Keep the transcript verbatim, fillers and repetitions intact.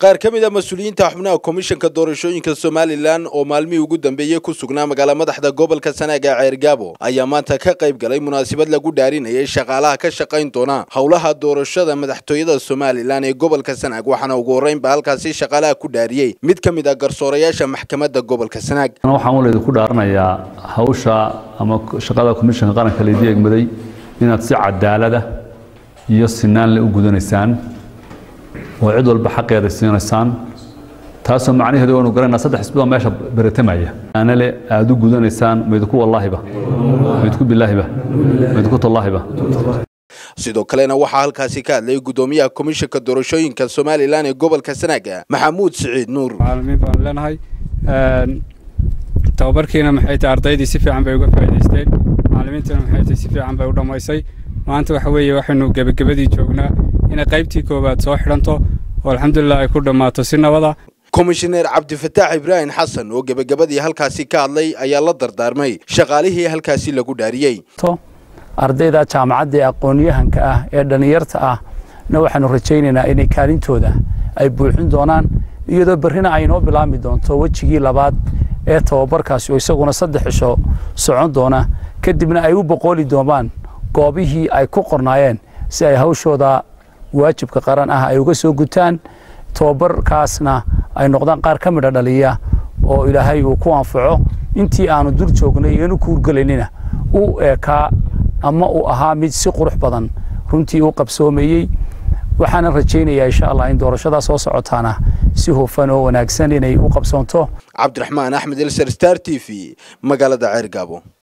qaar ka mid ah mas'uuliyiinta xubnaha komishanka doorashooyinka Somaliland oo maalmihii ugu dambeeyay ku sugnaa magaalada madaxda gobolka Sanaag ee Ceergaabo ayaa maanta ka qayb galay munaasabad lagu dhaarinayay shaqaalaha ka shaqayn doona howlaha doorashada madaxtooyada Somaliland ee gobolka Sanaag waxaana ugu horeynba halkaasi shaqaalaha ku dhaariyay mid ka mid ah garsoorayaasha maxkamadda gobolka Sanaag. waxaan walaal ku dhaaranayaa hawsha ama shaqada komishanka qaranka leeyahay egmaday inaad si cadaalad ah iyo sinaan u gudanaysaan وعد والبحق هذا السنة تاسو معني هذا ونو قرنا صدق حسبه ماشى برتمية أنا لا أدو جودان إنسان ما يدكو والله به ما يدكو بالله به ما يدكو الله به sidoo kalena waxa halkaasi ka hadlay gudoomiyaha komishanka doorashooyinka Somaliland ee gobolka Sanaag Maxamuud Saciid Nuur caalamiin baan leenahay een tababarkiina maxay tahay ardaydii si fiican bay uga faa'iideysteen macallimiintuna maxay tahay si fiican bay u dhameysay maanta waxa weeye waxaanu gabagabadii joognaa in qaybtii koobaad soo xiranto oo alxamdulillah ay ku dhamaato si nabada Commissioner Cabdi Fataax Ibrahim Xasan oo gabagabadii halkaasi ka hadlay ayaa la dardaarmay shaqaalihii halkaasi lagu dhaariyay ardayda jaamacadda aqoon-yahanka ah ee dhalinyarta ah na waxaanu rajaynaynaa inay kaalintooda ay buuxin doonaan iyadoo barrina ay noo bilaami doonto wajigii labaad ee tababarkaasi oo isaguna saddex cisho socon doona kadibna ay u boqoli doonaan goobihii ay ku qornaayeen si ay hawshooda waajibka qaran ah ay uga soo gutaan tababarkaasna ay noqdaan qaar ka mid ah dhaliya oo Ilaahay uu ku anfaco intii aanu dur joognay inuu ku urgaleynina uu eeka ama uu ahaa mid si qurux badan runtii uu qabsoomayay waxaan rajaynayaa insha Allah in doorashada soo socotaana si hufan oo wanaagsan inay u qabsoonto. Cabdiraxmaan Axmed Elsar Star T V magaalada Ceergaabo.